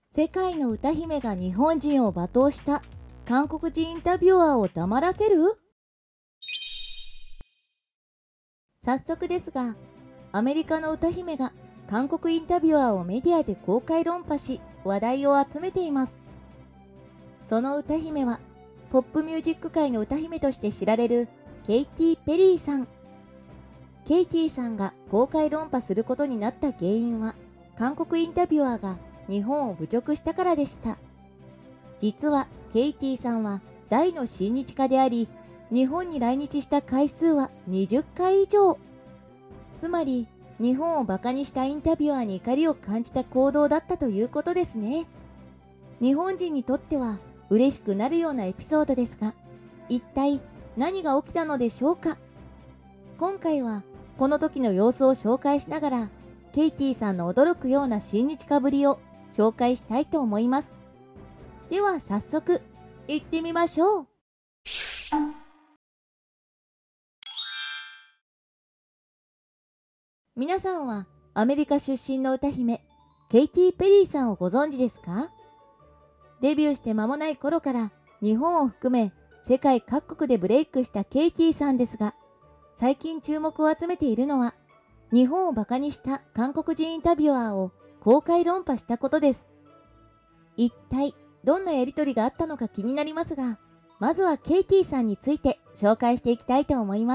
世界の歌姫が日本人を罵倒した韓国人インタビュアーを黙らせる？早速ですが、アメリカの歌姫が韓国インタビュアーをメディアで公開論破し話題を集めています。その歌姫はポップミュージック界の歌姫として知られるケイティ・ペリーさん。ケイティさんが公開論破することになった原因は、韓国インタビュアーが日本を侮辱したからでした。実はケイティさんは大の親日家であり、日本に来日した回数は20回以上。つまり日本をバカにしたインタビュアーに怒りを感じた行動だったということですね。日本人にとっては嬉しくなるようなエピソードですが、一体何が起きたのでしょうか。今回はこの時の様子を紹介しながら、ケイティさんの驚くような親日家ぶりを紹介したいと思います。では早速行ってみましょう。皆さんはアメリカ出身の歌姫ケイティ・ペリーさんをご存知ですか？デビューして間もない頃から日本を含め世界各国でブレイクしたケイティさんですが、最近注目を集めているのは日本をバカにした韓国人インタビュアーを公開論破したことです。一体どんなやりとりがあったのか気になりますが、まずはケイティさんについて紹介していきたいと思います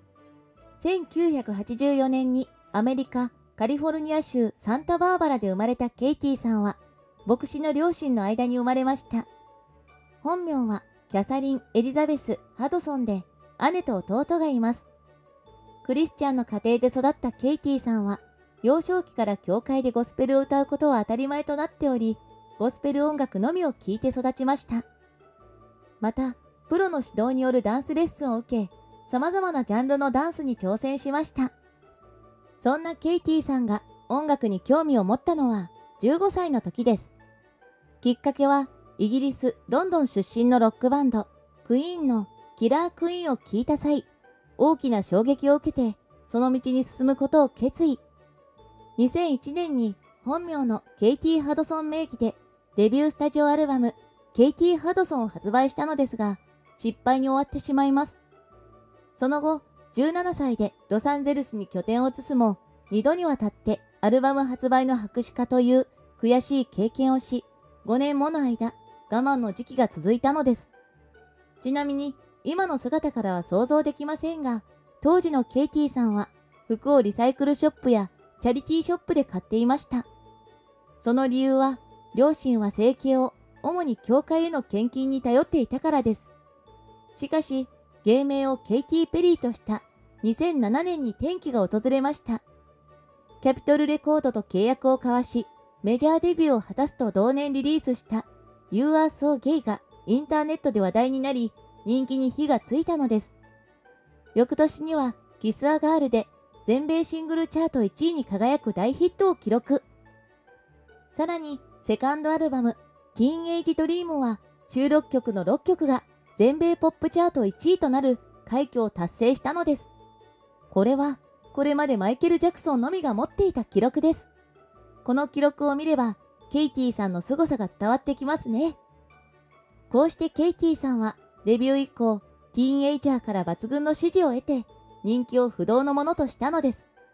。1984年にアメリカ・カリフォルニア州サンタバーバラで生まれたケイティさんは、牧師の両親の間に生まれました。本名はキャサリン・エリザベス・ハドソンで、姉と弟がいます。クリスチャンの家庭で育ったケイティさんは、幼少期から教会でゴスペルを歌うことは当たり前となっており、ゴスペル音楽のみを聴いて育ちました。また、プロの指導によるダンスレッスンを受け、様々なジャンルのダンスに挑戦しました。そんなケイティさんが音楽に興味を持ったのは15歳の時です。きっかけは、イギリス・ロンドン出身のロックバンド、クイーンのキラークイーンを聴いた際、大きな衝撃を受けて、その道に進むことを決意。2001年に本名のケイティ・ハドソン名義でデビュースタジオアルバムケイティ・ハドソンを発売したのですが、失敗に終わってしまいます。その後、17歳でロサンゼルスに拠点を移すも、2度にわたってアルバム発売の白紙化という悔しい経験をし、5年もの間我慢の時期が続いたのです。ちなみに今の姿からは想像できませんが、当時のケイティさんは服をリサイクルショップやチャリティーショップで買っていました。その理由は、両親は生計を主に教会への献金に頼っていたからです。しかし、芸名をケイティ・ペリーとした2007年に転機が訪れました。キャピトルレコードと契約を交わし、メジャーデビューを果たすと同年リリースしたYou Are So Gay がインターネットで話題になり、人気に火がついたのです。翌年にはキス・ア・ガールで全米シングルチャート1位に輝く大ヒットを記録。さらにセカンドアルバムティーンエイジ・ドリームは収録曲の6曲が全米ポップチャート1位となる快挙を達成したのです。これはこれまでマイケル・ジャクソンのみが持っていた記録です。この記録を見ればケイティさんの凄さが伝わってきますね。こうしてケイティさんはデビュー以降、ティーンエイジャーから抜群の支持を得て人気を不動のものとしたのです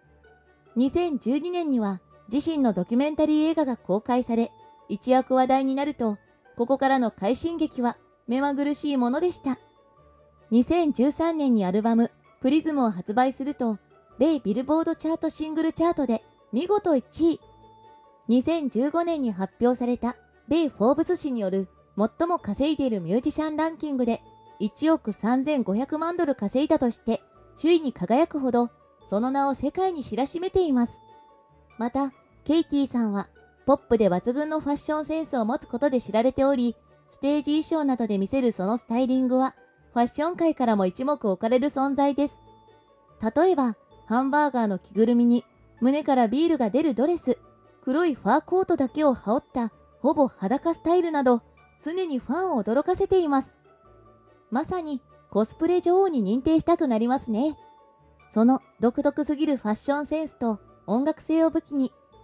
。2012年には自身のドキュメンタリー映画が公開され、一躍話題になると、ここからの快進撃は目まぐるしいものでした。2013年にアルバムプリズムを発売すると、米ビルボードチャートシングルチャートで見事1位。2015年に発表された米フォーブス誌による最も稼いでいるミュージシャンランキングで1億3500万ドル稼いだとして首位に輝くほど、その名を世界に知らしめています。また、ケイティさんはポップで抜群のファッションセンスを持つことで知られており、ステージ衣装などで見せるそのスタイリングはファッション界からも一目置かれる存在です。例えば、ハンバーガーの着ぐるみに胸からビールが出るドレス、黒いファーコートだけを羽織ったほぼ裸スタイルなど、常にファンを驚かせています。まさにコスプレ女王に認定したくなりますね。その独特すぎるファッションセンスと音楽性を武器に、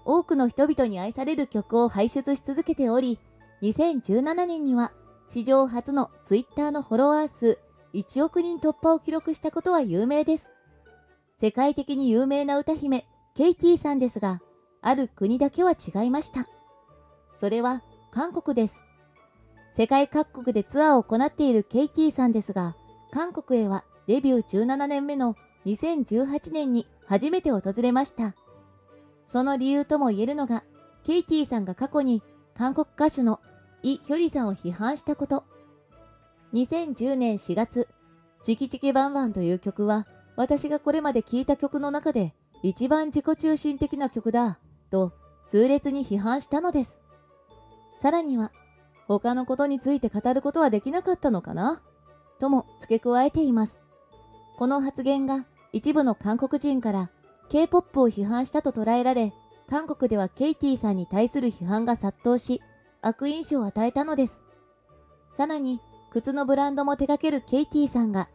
多くの人々に愛される曲を輩出し続けており、2017年には史上初のツイッターのフォロワー数1億人突破を記録したことは有名です。世界的に有名な歌姫、ケイティさんですが、ある国だけは違いました。それは韓国です。世界各国でツアーを行っているケイティさんですが、韓国へはデビュー17年目の2018年に初めて訪れました。その理由とも言えるのが、ケイティさんが過去に韓国歌手のイ・ヒョリさんを批判したこと。2010年4月、チキチキバンバンという曲は、私がこれまで聴いた曲の中で一番自己中心的な曲だ、と痛烈に批判したのです。さらには、他のことについて語ることはできなかったのかなとも付け加えています。この発言が一部の韓国人から K-POP を批判したと捉えられ、韓国ではケイティさんに対する批判が殺到し、悪印象を与えたのです。さらに、靴のブランドも手掛けるケイティさんが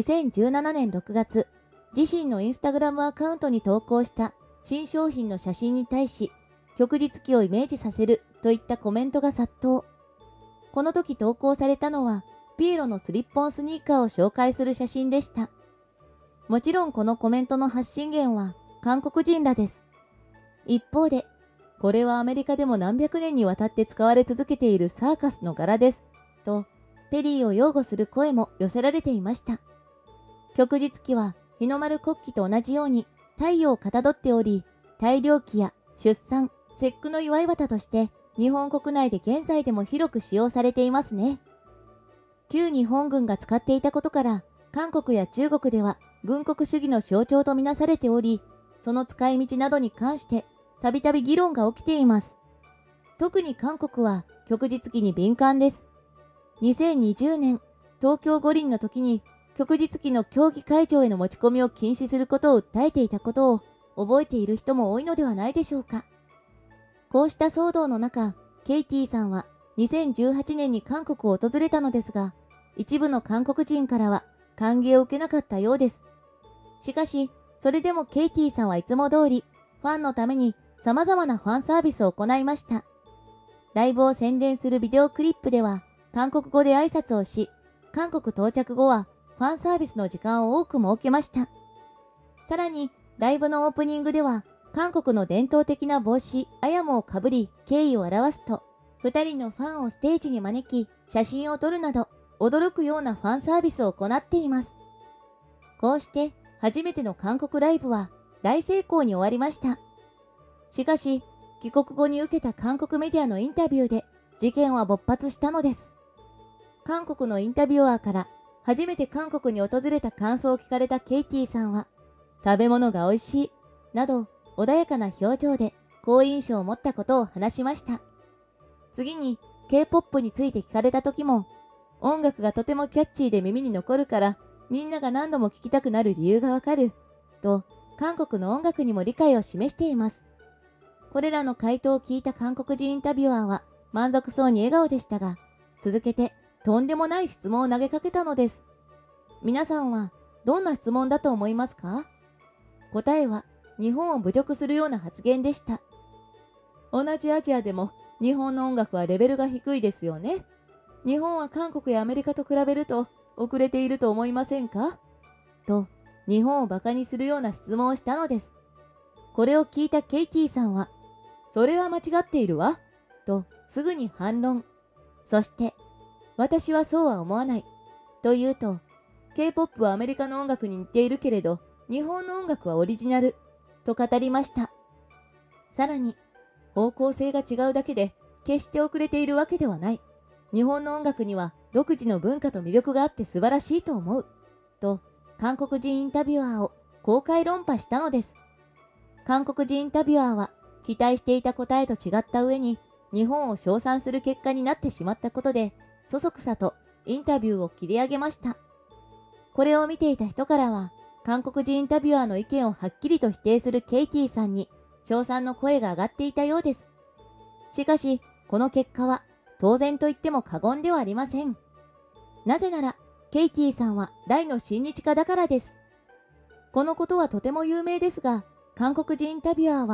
2017年6月、自身のインスタグラムアカウントに投稿した新商品の写真に対し、旭日旗をイメージさせるといったコメントが殺到。この時投稿されたのは、ピエロのスリッポンスニーカーを紹介する写真でした。もちろんこのコメントの発信源は韓国人らです。一方で、これはアメリカでも何百年にわたって使われ続けているサーカスの柄です。と、ペリーを擁護する声も寄せられていました。旭日旗は日の丸国旗と同じように太陽をかたどっており、大漁旗や出産、節句の祝い旗として日本国内で現在でも広く使用されていますね。旧日本軍が使っていたことから、韓国や中国では軍国主義の象徴とみなされており、その使い道などに関してたびたび議論が起きています。特に韓国は旭日旗に敏感です。2020年、東京五輪の時に旭日旗の競技会場への持ち込みを禁止することを訴えていたことを覚えている人も多いのではないでしょうか。こうした騒動の中、ケイティさんは2018年に韓国を訪れたのですが、一部の韓国人からは歓迎を受けなかったようです。しかし、それでもケイティさんはいつも通り、ファンのために様々なファンサービスを行いました。ライブを宣伝するビデオクリップでは、韓国語で挨拶をし、韓国到着後はファンサービスの時間を多く設けました。さらに、ライブのオープニングでは、韓国の伝統的な帽子、アヤモをかぶり、敬意を表すと、2人のファンをステージに招き、写真を撮るなど、驚くようなファンサービスを行っています。こうして、初めての韓国ライブは大成功に終わりました。しかし、帰国後に受けた韓国メディアのインタビューで、事件は勃発したのです。韓国のインタビュアーから、初めて韓国に訪れた感想を聞かれたケイティさんは、食べ物が美味しい、など穏やかな表情で好印象を持ったことを話しました。次に K-POP について聞かれた時も、音楽がとてもキャッチーで耳に残るからみんなが何度も聴きたくなる理由がわかる、と韓国の音楽にも理解を示しています。これらの回答を聞いた韓国人インタビュアーは満足そうに笑顔でしたが、続けてとんでもない質問を投げかけたのです。皆さんはどんな質問だと思いますか？答えは日本を侮辱するような発言でした。同じアジアでも日本の音楽はレベルが低いですよね。日本は韓国やアメリカと比べると遅れていると思いませんか？と日本をバカにするような質問をしたのです。これを聞いたケイティさんは、それは間違っているわ、とすぐに反論。そして、私はそうは思わない、と言うと、K-POP はアメリカの音楽に似ているけれど、日本の音楽はオリジナル、と語りました。さらに、方向性が違うだけで、決して遅れているわけではない。日本の音楽には独自の文化と魅力があって素晴らしいと思う、と韓国人インタビュアーを公開論破したのです。韓国人インタビュアーは、期待していた答えと違った上に、日本を称賛する結果になってしまったことで、そそくさとインタビューを切り上げました。これを見ていた人からは、韓国人インタビュアーの意見をはっきりと否定するケイティさんに称賛の声が上がっていたようです。しかし、この結果は当然と言っても過言ではありません。なぜなら、ケイティさんは大の親日家だからです。このことはとても有名ですが、韓国人インタビュアーは、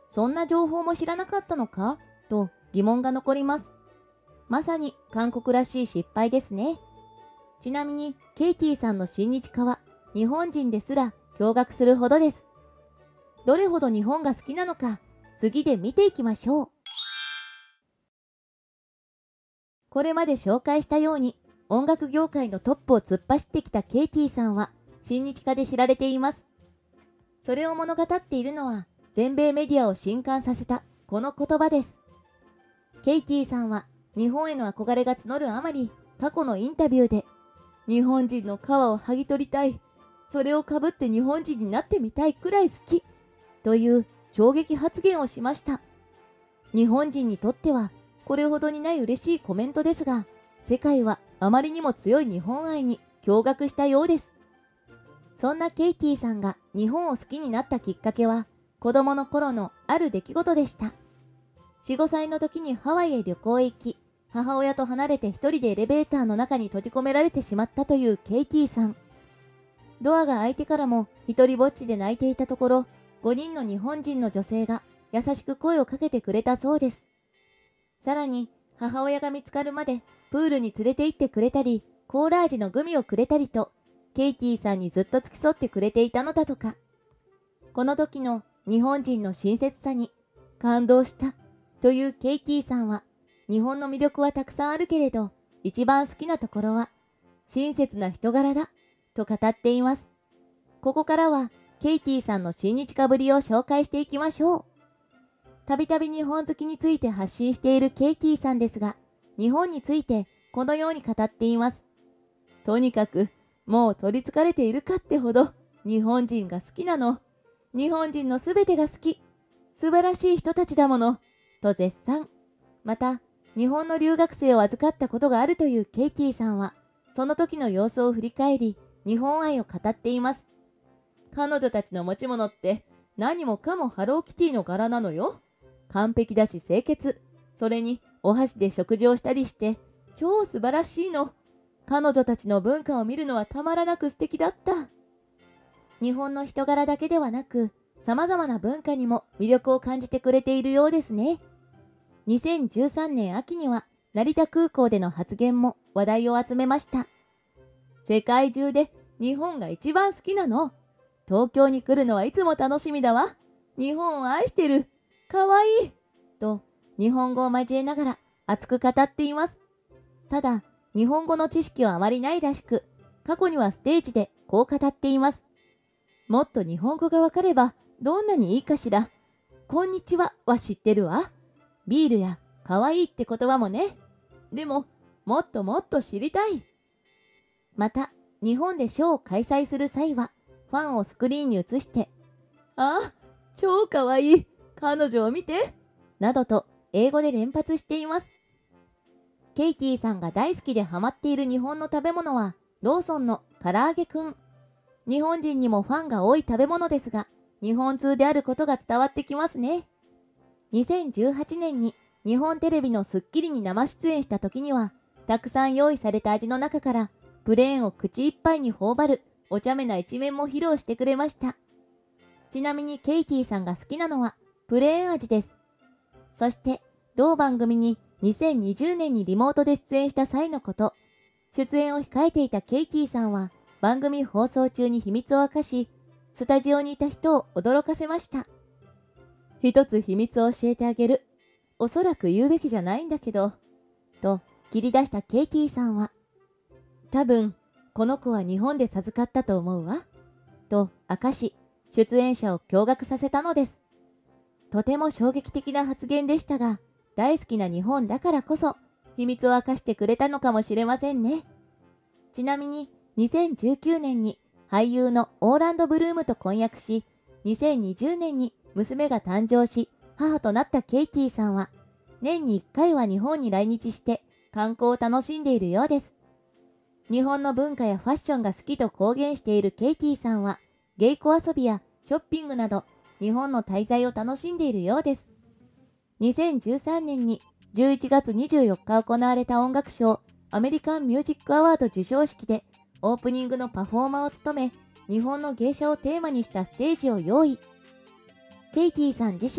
そんな情報も知らなかったのかと疑問が残ります。まさに韓国らしい失敗ですね。ちなみにケイティさんの親日家は日本人ですら驚愕するほどです。どれほど日本が好きなのか次で見ていきましょう。これまで紹介したように音楽業界のトップを突っ走ってきたケイティさんは親日家で知られています。それを物語っているのは全米メディアを震撼させたこの言葉です。ケイティさんは日本への憧れが募るあまり過去のインタビューで日本人の皮を剥ぎ取りたい、それをかぶって日本人になってみたいくらい好きという衝撃発言をしました。日本人にとってはこれほどにない嬉しいコメントですが、世界はあまりにも強い日本愛に驚愕したようです。そんなケイティさんが日本を好きになったきっかけは子供の頃のある出来事でした。4、5歳の時にハワイへ旅行へ行き、母親と離れて一人でエレベーターの中に閉じ込められてしまったというケイティさん。ドアが開いてからも一人ぼっちで泣いていたところ、5人の日本人の女性が優しく声をかけてくれたそうです。さらに母親が見つかるまでプールに連れて行ってくれたり、コーラ味のグミをくれたりと、ケイティさんにずっと付き添ってくれていたのだとか。この時の日本人の親切さに感動したというケイティさんは、日本の魅力はたくさんあるけれど、一番好きなところは親切な人柄だと語っています。ここからはケイティさんの親日家ぶりを紹介していきましょう。たびたび日本好きについて発信しているケイティさんですが、日本についてこのように語っています。とにかくもう取りつかれているかってほど日本人が好きなの。日本人のすべてが好き。素晴らしい人たちだもの。と絶賛。また、日本の留学生を預かったことがあるというケイティさんは、その時の様子を振り返り、日本愛を語っています。彼女たちの持ち物って何もかもハローキティの柄なのよ。完璧だし清潔。それにお箸で食事をしたりして超素晴らしいの。彼女たちの文化を見るのはたまらなく素敵だった。日本の人柄だけではなく、様々な文化にも魅力を感じてくれているようですね。2013年秋には成田空港での発言も話題を集めました。世界中で日本が一番好きなの。東京に来るのはいつも楽しみだわ。日本を愛してる。かわいい。と日本語を交えながら熱く語っています。ただ、日本語の知識はあまりないらしく、過去にはステージでこう語っています。もっと日本語がわかればどんなにいいかしら。こんにちはは知ってるわ。ビールやかわいいって言葉もね。でも、もっともっと知りたい。また、日本でショーを開催する際は、ファンをスクリーンに映して、あ、超かわいい。彼女を見て。などと英語で連発しています。ケイティさんが大好きでハマっている日本の食べ物は、ローソンの唐揚げくん。日本人にもファンが多い食べ物ですが、日本通であることが伝わってきますね。2018年に日本テレビのスッキリに生出演した時には、たくさん用意された味の中から、プレーンを口いっぱいに頬張るお茶目な一面も披露してくれました。ちなみにケイティさんが好きなのはプレーン味です。そして同番組に2020年にリモートで出演した際のこと、出演を控えていたケイティさんは番組放送中に秘密を明かし、スタジオにいた人を驚かせました。一つ秘密を教えてあげる。おそらく言うべきじゃないんだけど、と切り出したケイティさんは、多分この子は日本で授かったと思うわ、と明かし、出演者を驚愕させたのです。とても衝撃的な発言でしたが、大好きな日本だからこそ秘密を明かしてくれたのかもしれませんね。ちなみに2019年に俳優のオーランド・ブルームと婚約し、2020年に娘が誕生し母となったケイティさんは、年に1回は日本に来日して観光を楽しんでいるようです。日本の文化やファッションが好きと公言しているケイティさんは、芸妓遊びやショッピングなど日本の滞在を楽しんでいるようです。2013年に11月24日行われた音楽賞アメリカンミュージックアワード授賞式でオープニングのパフォーマーを務め、日本の芸者をテーマにしたステージを用意。ケイティさん自身は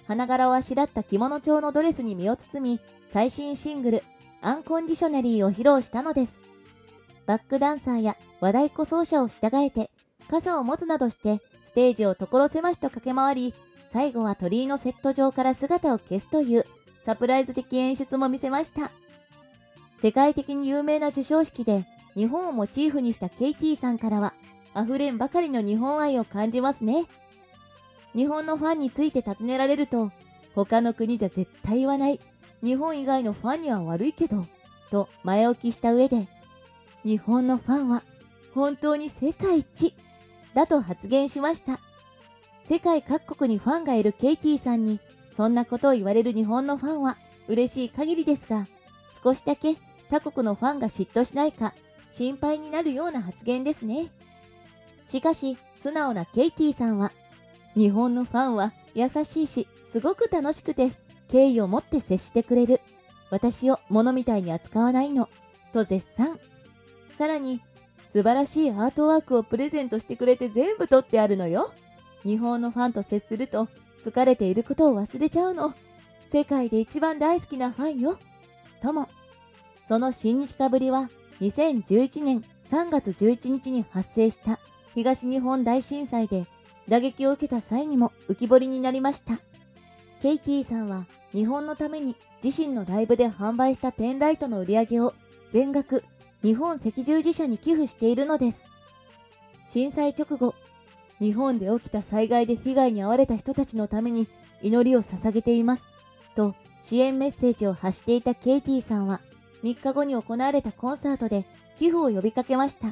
花柄をあしらった着物調のドレスに身を包み、最新シングル、アンコンディショナリーを披露したのです。バックダンサーや和太鼓奏者を従えて、傘を持つなどしてステージを所狭しと駆け回り、最後は鳥居のセット上から姿を消すというサプライズ的演出も見せました。世界的に有名な授賞式で日本をモチーフにしたケイティさんからは、溢れんばかりの日本愛を感じますね。日本のファンについて尋ねられると、他の国じゃ絶対言わない、日本以外のファンには悪いけど、と前置きした上で、日本のファンは本当に世界一だと発言しました。世界各国にファンがいるケイティさんに、そんなことを言われる日本のファンは嬉しい限りですが、少しだけ他国のファンが嫉妬しないか心配になるような発言ですね。しかし、素直なケイティさんは、日本のファンは優しいし、すごく楽しくて、敬意を持って接してくれる。私を物みたいに扱わないの、と絶賛。さらに、素晴らしいアートワークをプレゼントしてくれて全部撮ってあるのよ。日本のファンと接すると、疲れていることを忘れちゃうの。世界で一番大好きなファンよ。とも。その親日家ぶりは、2011年3月11日に発生した東日本大震災で打撃を受けた際にも浮き彫りになりました。ケイティさんは日本のために自身のライブで販売したペンライトの売り上げを全額日本赤十字社に寄付しているのです。震災直後、日本で起きた災害で被害に遭われた人たちのために祈りを捧げていますと支援メッセージを発していたケイティさんは3日後に行われたコンサートで寄付を呼びかけました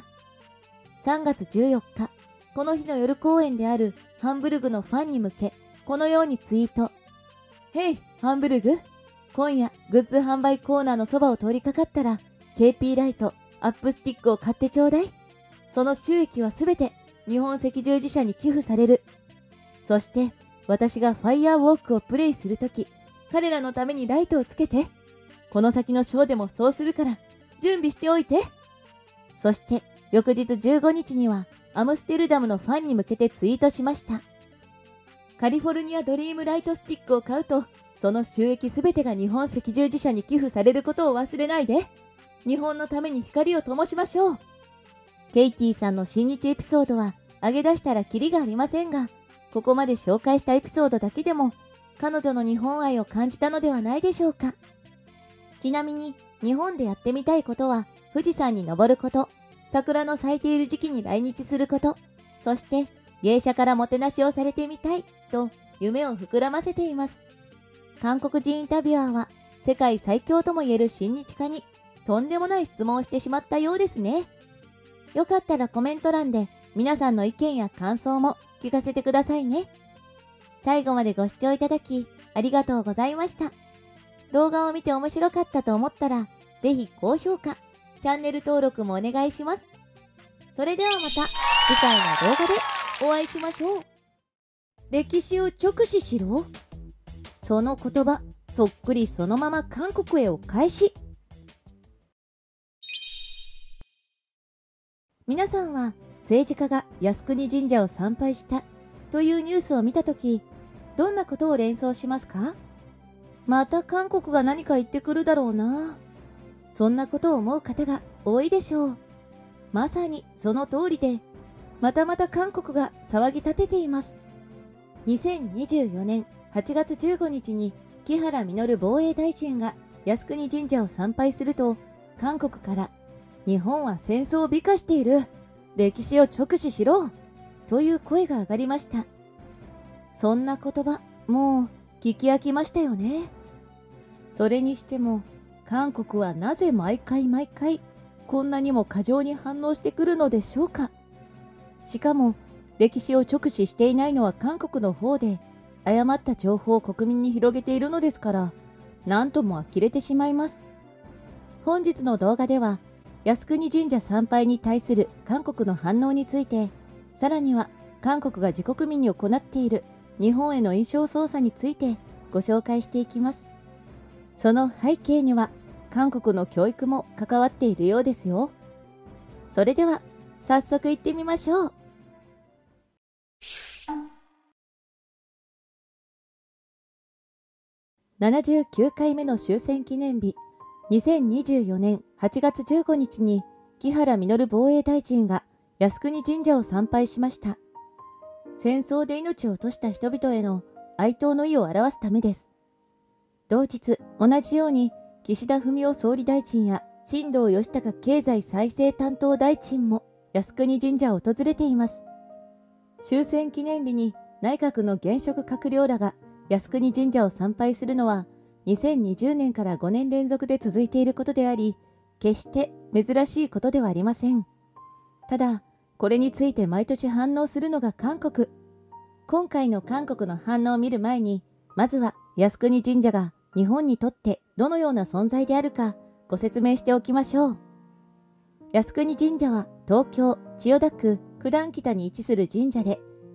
。3月14日、この日の夜公演であるハンブルグのファンに向け、このようにツイート。ヘイ、ハンブルグ。今夜、グッズ販売コーナーのそばを通りかかったら、KP ライト、アップスティックを買ってちょうだい。その収益はすべて日本赤十字社に寄付される。そして、私がファイヤーウォークをプレイするとき、彼らのためにライトをつけて。この先のショーでもそうするから、準備しておいて。そして、翌日15日には、アムステルダムのファンに向けてツイートしました。カリフォルニアドリームライトスティックを買うと、その収益すべてが日本赤十字社に寄付されることを忘れないで。日本のために光を灯しましょう。ケイティさんの親日エピソードは上げ出したらキリがありませんが、ここまで紹介したエピソードだけでも、彼女の日本愛を感じたのではないでしょうか。ちなみに、日本でやってみたいことは、富士山に登ること、桜の咲いている時期に来日すること、そして芸者からもてなしをされてみたいと夢を膨らませています。韓国人インタビュアーは世界最強ともいえる親日家にとんでもない質問をしてしまったようですね。よかったらコメント欄で皆さんの意見や感想も聞かせてくださいね。最後までご視聴いただきありがとうございました。動画を見て面白かったと思ったらぜひ高評価、チャンネル登録もお願いします。それではまた次回の動画でお会いしましょう。歴史を直視しろ。その言葉、そっくりそのまま韓国へお返し。皆さんは政治家が靖国神社を参拝したというニュースを見たとき、どんなことを連想しますか？また韓国が何か言ってくるだろうな。そんなことを思う方が多いでしょう。まさにその通りで、またまた韓国が騒ぎ立てています。2024年8月15日に木原稔防衛大臣が靖国神社を参拝すると、韓国から日本は戦争を美化している。歴史を直視しろ。という声が上がりました。そんな言葉、もう聞き飽きましたよね。それにしても、韓国はなぜ毎回こんなにも過剰に反応してくるのでしょうか。しかも歴史を直視していないのは韓国の方で、誤った情報を国民に広げているのですから、なんとも呆れてしまいます。本日の動画では靖国神社参拝に対する韓国の反応について、さらには韓国が自国民に行っている日本への印象操作についてご紹介していきます。その背景には韓国の教育も関わっているようですよ。それでは早速行ってみましょう。 79回目の終戦記念日、2024年8月15日に木原稔防衛大臣が靖国神社を参拝しました。戦争で命を落とした人々への哀悼の意を表すためです。同日、同じように岸田文雄総理大臣や新藤義孝経済再生担当大臣も靖国神社を訪れています。終戦記念日に内閣の現職閣僚らが靖国神社を参拝するのは2020年から5年連続で続いていることであり、決して珍しいことではありません。ただ、これについて毎年反応するのが韓国。今回の韓国の反応を見る前に、まずは靖国神社が日本にとってどのような存在であるかご説明しておきましょう。靖国神社は東京千代田区九段北に位置する神社で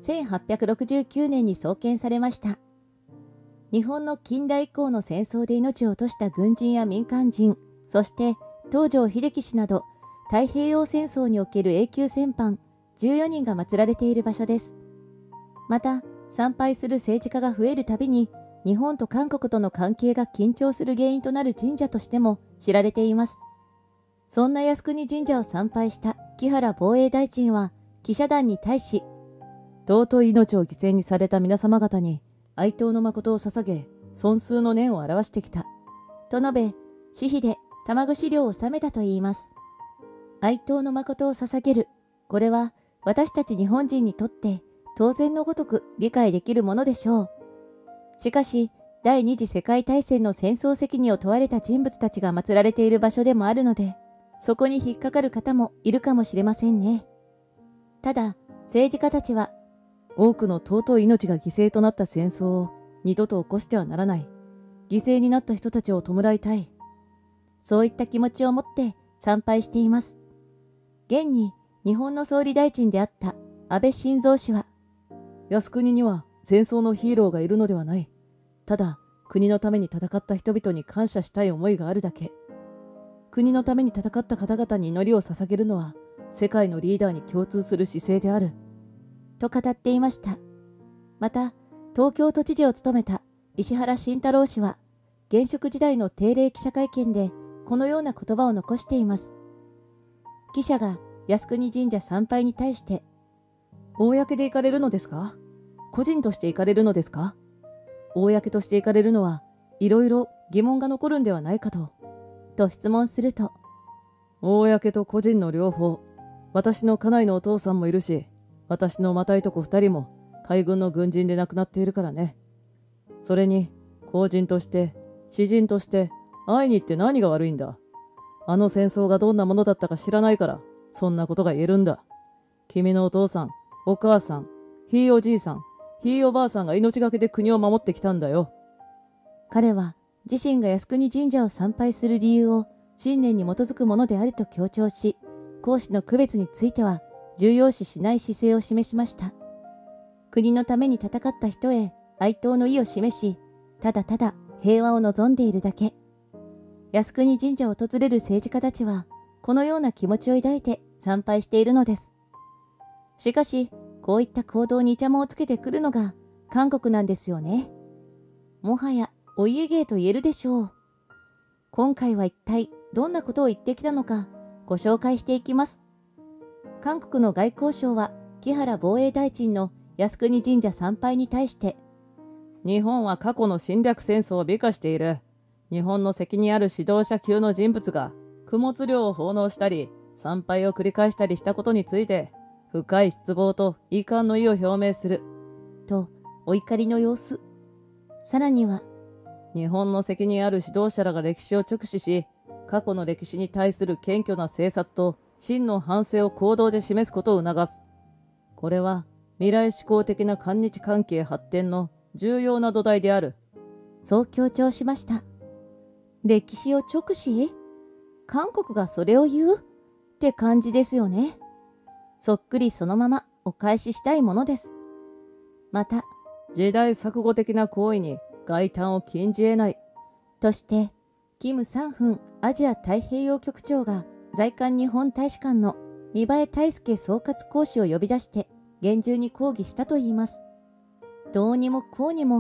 1869年に創建されました。日本の近代以降の戦争で命を落とした軍人や民間人、そして東條英機氏など太平洋戦争における永久戦犯14人が祀られている場所です。また、参拝する政治家が増えるたびに日本と韓国との関係が緊張する原因となる神社としても知られています。そんな靖国神社を参拝した木原防衛大臣は記者団に対し、 尊い命を犠牲にされた皆様方に哀悼の誠を捧げ、尊崇の念を表してきた。 と述べ、私費で玉串料を納めたといいます。哀悼の誠を捧げる。これは私たち日本人にとって当然のごとく理解できるものでしょう。しかし、第二次世界大戦の戦争責任を問われた人物たちが祀られている場所でもあるので、そこに引っかかる方もいるかもしれませんね。ただ、政治家たちは、 多くの尊い命が犠牲となった戦争を二度と起こしてはならない。犠牲になった人たちを弔いたい。 そういった気持ちを持って参拝しています。現に日本の総理大臣であった安倍晋三氏は、 靖国には戦争のヒーローがいるのではない。ただ、国のために戦った人々に感謝したい思いがあるだけ。国のために戦った方々に祈りを捧げるのは、世界のリーダーに共通する姿勢である。 と語っていました。また、東京都知事を務めた石原慎太郎氏は、現職時代の定例記者会見でこのような言葉を残しています。記者が靖国神社参拝に対して、 公で行かれるのですか？個人として行かれるのですか？公として行かれるのはいろいろ疑問が残るんではないかと質問すると、 公と個人の両方、私の家内のお父さんもいるし、私のまたいとこ2人も海軍の軍人で亡くなっているからね。それに、公人として、私人として、会いに行って何が悪いんだ。あの戦争がどんなものだったか知らないから、そんなことが言えるんだ。君のお父さん、お母さん、ひいおじいさん、ひいおばあさんが命がけで国を守ってきたんだよ。 彼は自身が靖国神社を参拝する理由を信念に基づくものであると強調し、公私の区別については重要視しない姿勢を示しました。国のために戦った人へ哀悼の意を示し、ただただ平和を望んでいるだけ。靖国神社を訪れる政治家たちは、このような気持ちを抱いて参拝しているのです。しかし、こういった行動にイチャモンをつけてくるのが韓国なんですよね。もはやお家芸と言えるでしょう。今回は一体どんなことを言ってきたのかご紹介していきます。韓国の外交省は木原防衛大臣の靖国神社参拝に対して、 日本は過去の侵略戦争を美化している。日本の責任ある指導者級の人物が供物料を奉納したり参拝を繰り返したりしたことについて深い失望と遺憾の意を表明するとお怒りの様子。さらには、 日本の責任ある指導者らが歴史を直視し、過去の歴史に対する謙虚な省察と真の反省を行動で示すことを促す。これは未来志向的な韓日関係発展の重要な土台である。 そう強調しました。歴史を直視？韓国がそれを言う？って感じですよね。そっくりそのままお返ししたいものです。また、 時代錯誤的な行為に外嘆を禁じ得ない。 として、キム・サンフンアジア太平洋局長が在韓日本大使館の三栄大輔総括公使を呼び出して厳重に抗議したといいます。どうにもこうにも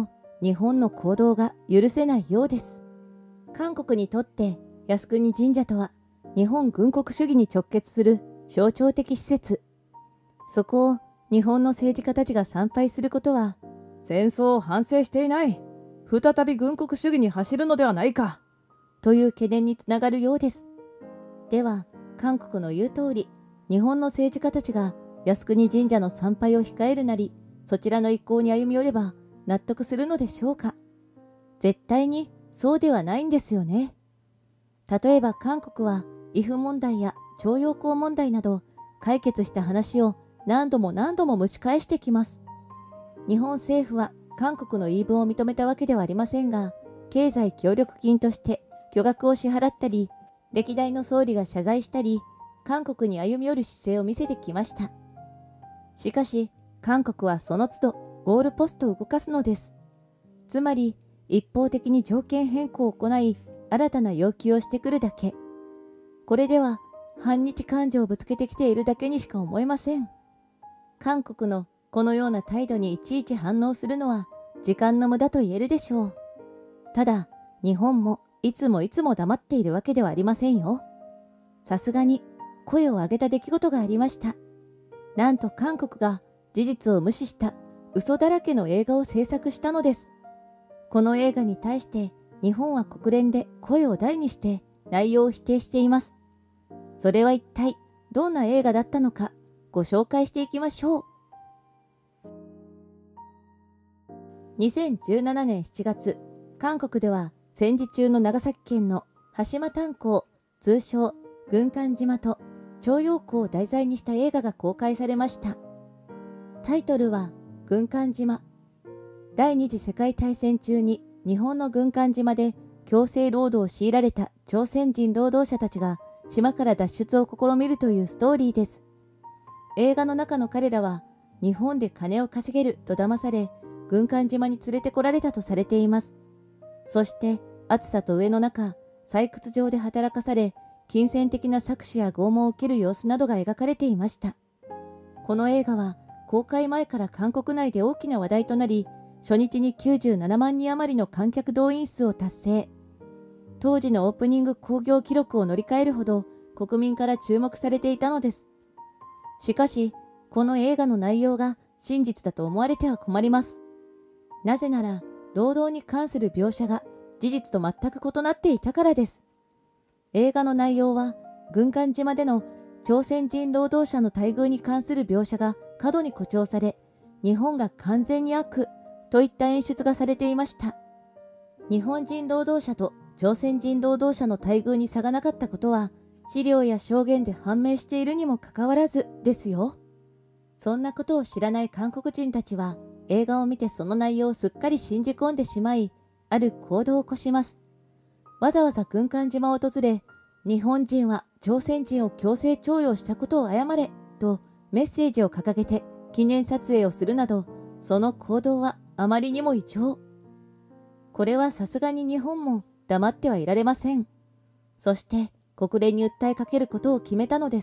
日本の行動が許せないようです。韓国にとって靖国神社とは日本軍国主義に直結する象徴的施設。そこを日本の政治家たちが参拝することは、 戦争を反省していない。再び軍国主義に走るのではないか。 という懸念につながるようです。では、韓国の言う通り、日本の政治家たちが靖国神社の参拝を控えるなり、そちらの意向に歩み寄れば納得するのでしょうか。絶対にそうではないんですよね。例えば韓国は、イフ問題や徴用工問題など、解決した話を何度も何度も蒸し返してきます。日本政府は韓国の言い分を認めたわけではありませんが、経済協力金として巨額を支払ったり、歴代の総理が謝罪したり、韓国に歩み寄る姿勢を見せてきました。しかし、韓国はその都度ゴールポストを動かすのです。つまり、一方的に条件変更を行い、新たな要求をしてくるだけ。これでは、反日感情をぶつけてきているだけにしか思えません。韓国のこのような態度にいちいち反応するのは時間の無駄と言えるでしょう。ただ、日本もいつも黙っているわけではありませんよ。さすがに声を上げた出来事がありました。なんと韓国が事実を無視した嘘だらけの映画を制作したのです。この映画に対して日本は国連で声を大にして内容を否定しています。それは一体どんな映画だったのかご紹介していきましょう。2017年7月、韓国では戦時中の長崎県の羽島炭鉱、通称軍艦島と徴用工を題材にした映画が公開されました。タイトルは軍艦島。第二次世界大戦中に日本の軍艦島で強制労働を強いられた朝鮮人労働者たちが島から脱出を試みるというストーリーです。映画の中の彼らは日本で金を稼げると騙され、軍艦島に連れてこられたとされています。そして暑さと飢えの中、採掘場で働かされ、金銭的な搾取や拷問を受ける様子などが描かれていました。この映画は公開前から韓国内で大きな話題となり、初日に97万人余りの観客動員数を達成。当時のオープニング興行記録を乗り換えるほど国民から注目されていたのです。しかし、この映画の内容が真実だと思われては困ります。なぜなら、労働に関する描写が事実と全く異なっていたからです。映画の内容は、軍艦島での朝鮮人労働者の待遇に関する描写が過度に誇張され、日本が完全に悪といった演出がされていました。日本人労働者と朝鮮人労働者の待遇に差がなかったことは、資料や証言で判明しているにもかかわらずですよ。そんなことを知らない韓国人たちは、映画を見てその内容をすっかり信じ込んでしまい、ある行動を起こします。わざわざ軍艦島を訪れ、日本人は朝鮮人を強制徴用したことを謝れとメッセージを掲げて記念撮影をするなど、その行動はあまりにも異常。これはさすがに日本も黙ってはいられません。そして国連に訴えかけることを決めたのです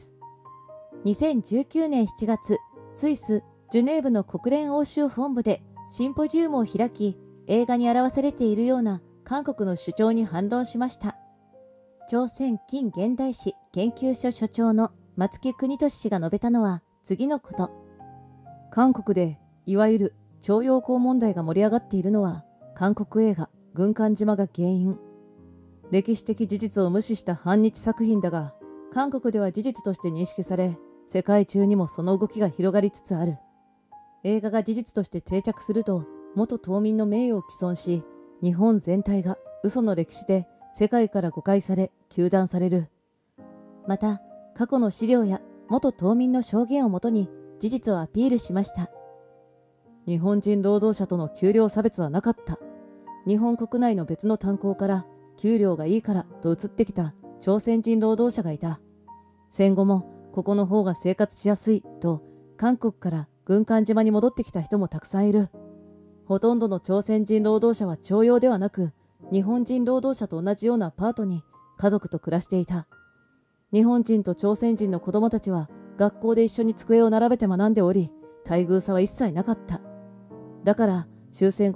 。2019年7月、スイス・ジュネーブの国連欧州本部でシンポジウムを開き、映画に表されているような韓国の主張に反論しました。朝鮮近現代史研究所所長の松木邦俊氏が述べたのは次のこと。 韓国でいわゆる徴用工問題が盛り上がっているのは韓国映画軍艦島が原因。歴史的事実を無視した反日作品だが、韓国では事実として認識され、世界中にもその動きが広がりつつある。映画が事実として定着すると、元島民の名誉を毀損し、日本全体が嘘の歴史で世界から誤解され、糾弾される。 また、過去の資料や元島民の証言をもとに事実をアピールしました。 日本人労働者との給料差別はなかった。日本国内の別の炭鉱から給料がいいからと移ってきた朝鮮人労働者がいた。戦後もここの方が生活しやすいと韓国から軍艦島に戻ってきた人もたくさんいる。ほとんどの朝鮮人労働者は徴用ではなく、日本人労働者と同じようなアパートに家族と暮らしていた。日本人と朝鮮人の子供たちは学校で一緒に机を並べて学んでおり、待遇差は一切なかった。だから終戦後に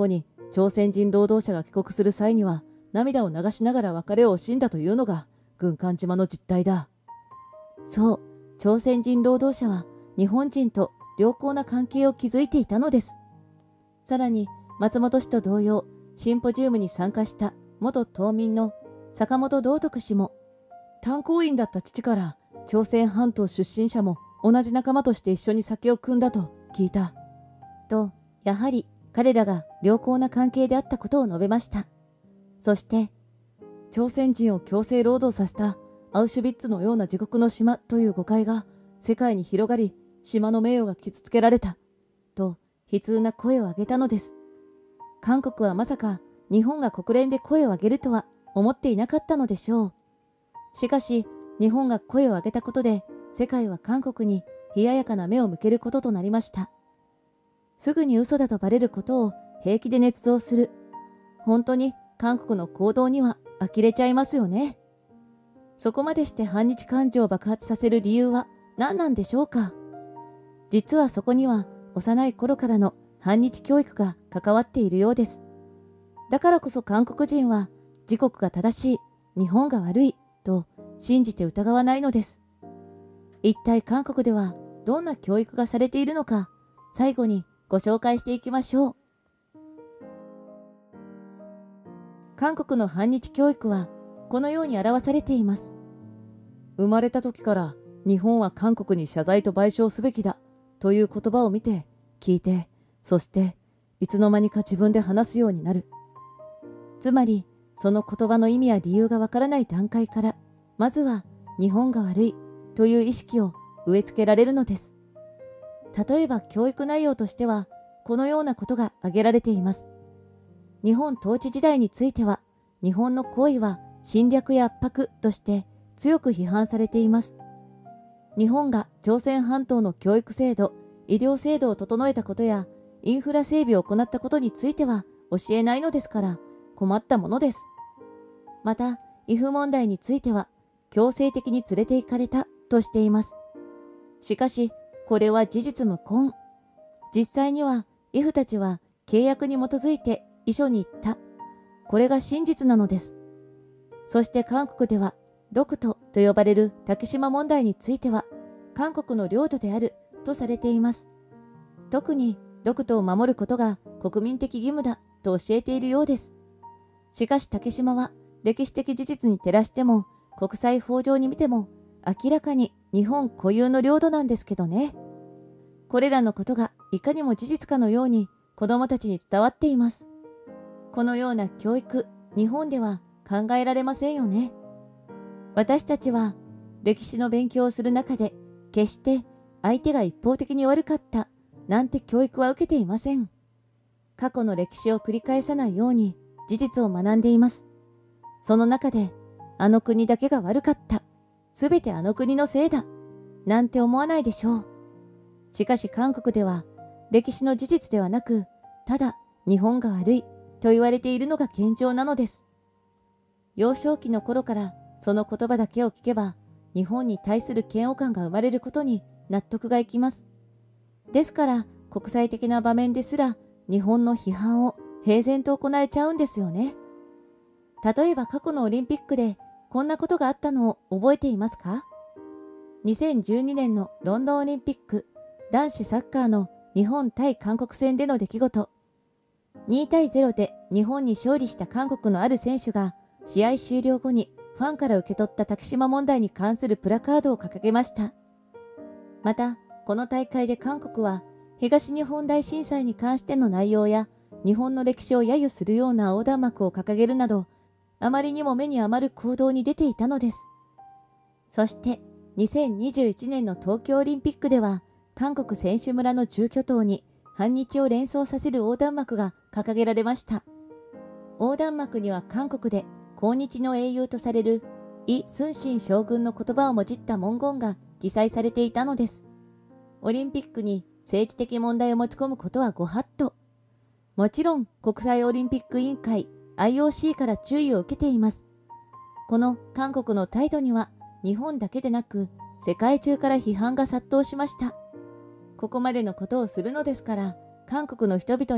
朝鮮人労働者が帰国する際には涙を流しながら別れを惜しんだというのが軍艦島の実態だ。 そう、朝鮮人労働者は日本人と良好な関係を築いていたのです。さらに松本氏と同様、シンポジウムに参加した元島民の坂本道徳氏も、 炭鉱員だった父から朝鮮半島出身者も同じ仲間として一緒に酒を汲んだと聞いた。 と、やはり彼らが良好な関係であったことを述べました。そして、 朝鮮人を強制労働させたアウシュビッツのような地獄の島という誤解が世界に広がり、島の名誉が傷つけられた。 と、悲痛な声を上げたのです。韓国はまさか日本が国連で声を上げるとは思っていなかったのでしょう。しかし、日本が声を上げたことで、世界は韓国に冷ややかな目を向けることとなりました。すぐに嘘だとバレることを平気で捏造する。本当に韓国の行動には呆れちゃいますよね。そこまでして反日感情を爆発させる理由は何なんでしょうか。実はそこには幼い頃からの反日教育が関わっているようです。だからこそ韓国人は自国が正しい、日本が悪いと信じて疑わないのです。一体韓国ではどんな教育がされているのか、最後にご紹介していきましょう。韓国の反日教育はこのように表されています。 生まれた時から日本は韓国に謝罪と賠償すべきだという言葉を見て、聞いて、そしていつの間にか自分で話すようになる。つまり、その言葉の意味や理由がわからない段階から、まずは日本が悪いという意識を植え付けられるのです。例えば教育内容としては、このようなことが挙げられています。日本統治時代については、日本の行為は侵略や圧迫として強く批判されています。日本が朝鮮半島の教育制度、医療制度を整えたことや、インフラ整備を行ったことについては教えないのですから困ったものです。また、イフ問題については強制的に連れて行かれたとしています。しかし、これは事実無根。実際には、イフたちは契約に基づいて遺書に行った。これが真実なのです。そして韓国では、独島と呼ばれる竹島問題については、韓国の領土であるとされています。特に、独島を守ることが国民的義務だと教えているようです。しかし竹島は歴史的事実に照らしても国際法上に見ても明らかに日本固有の領土なんですけどね。これらのことがいかにも事実かのように子どもたちに伝わっています。このような教育、日本では考えられませんよね。私たちは歴史の勉強をする中で決して相手が一方的に悪かったなんて教育は受けていません。過去の歴史を繰り返さないように事実を学んでいます。その中で、あの国だけが悪かった。すべてあの国のせいだ。なんて思わないでしょう。しかし韓国では、歴史の事実ではなく、ただ日本が悪いと言われているのが現状なのです。幼少期の頃からその言葉だけを聞けば、日本に対する嫌悪感が生まれることに納得がいきます。ですから国際的な場面ですら日本の批判を平然と行えちゃうんですよね。例えば過去のオリンピックでこんなことがあったのを覚えていますか？ 2012 年のロンドンオリンピック男子サッカーの日本対韓国戦での出来事。2対0で日本に勝利した韓国のある選手が試合終了後にファンから受け取った竹島問題に関するプラカードを掲げました。また、この大会で韓国は東日本大震災に関しての内容や日本の歴史を揶揄するような横断幕を掲げるなど、あまりにも目に余る行動に出ていたのです。そして2021年の東京オリンピックでは、韓国選手村の住居棟に反日を連想させる横断幕が掲げられました。横断幕には韓国で抗日の英雄とされるイ・スンシン将軍の言葉をもじった文言が記載されていたのです。オリンピックに政治的問題を持ち込むことはご法度。もちろん国際オリンピック委員会 IOC から注意を受けています。この韓国の態度には日本だけでなく世界中から批判が殺到しました。ここまでのことをするのですから、韓国の人々に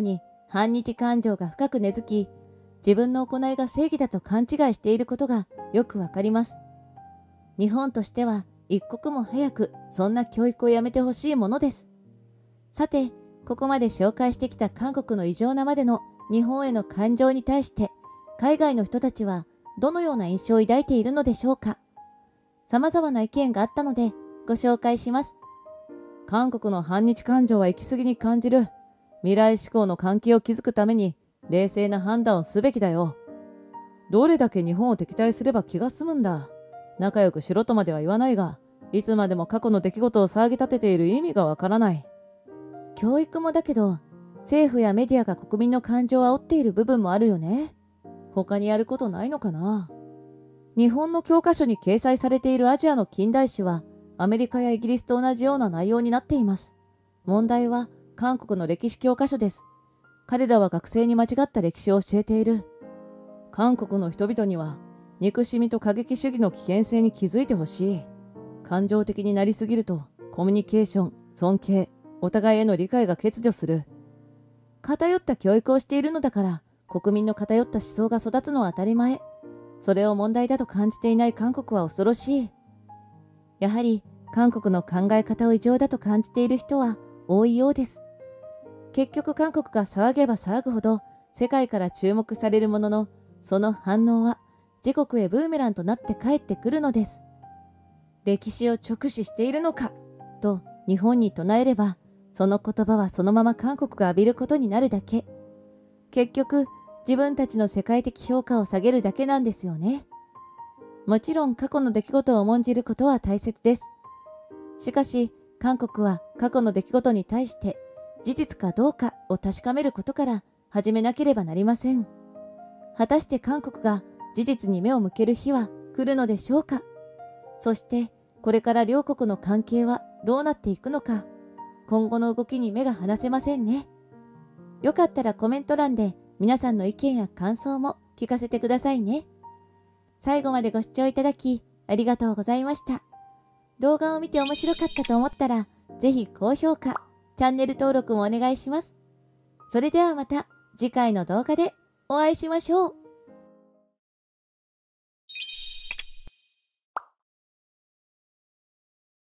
反日感情が深く根付き、自分の行いが正義だと勘違いしていることがよくわかります。日本としては一刻も早くそんな教育をやめてほしいものです。さて、ここまで紹介してきた韓国の異常なまでの日本への感情に対して、海外の人たちはどのような印象を抱いているのでしょうか。様々な意見があったのでご紹介します。 韓国の反日感情は行き過ぎに感じる。未来志向の関係を築くために冷静な判断をすべきだよ。どれだけ日本を敵対すれば気が済むんだ。仲良くしろとまでは言わないが、いつまでも過去の出来事を騒ぎ立てている意味がわからない。 教育もだけど、政府やメディアが国民の感情を煽っている部分もあるよね。 他にやることないのかな。日本の教科書に掲載されているアジアの近代史は、アメリカやイギリスと同じような内容になっています。問題は韓国の歴史教科書です。彼らは学生に間違った歴史を教えている。韓国の人々には、憎しみと過激主義の危険性に気づいてほしい。感情的になりすぎると、コミュニケーション、尊敬、お互いへの理解が欠如する。 偏った教育をしているのだから、国民の偏った思想が育つのは当たり前。それを問題だと感じていない韓国は恐ろしい。やはり、韓国の考え方を異常だと感じている人は多いようです。結局韓国が騒げば騒ぐほど世界から注目されるものの、その反応は自国へブーメランとなって帰ってくるのです。歴史を直視しているのかと日本に唱えれば、その言葉はそのまま韓国が浴びることになるだけ。結局、自分たちの世界的評価を下げるだけなんですよね。もちろん過去の出来事を重んじることは大切です。しかし、韓国は過去の出来事に対して事実かどうかを確かめることから始めなければなりません。果たして韓国が事実に目を向ける日は来るのでしょうか。そして、これから両国の関係はどうなっていくのか、今後の動きに目が離せませんね。よかったらコメント欄で皆さんの意見や感想も聞かせてくださいね。最後までご視聴いただきありがとうございました。動画を見て面白かったと思ったら、ぜひ高評価、チャンネル登録もお願いします。それではまた次回の動画でお会いしましょう。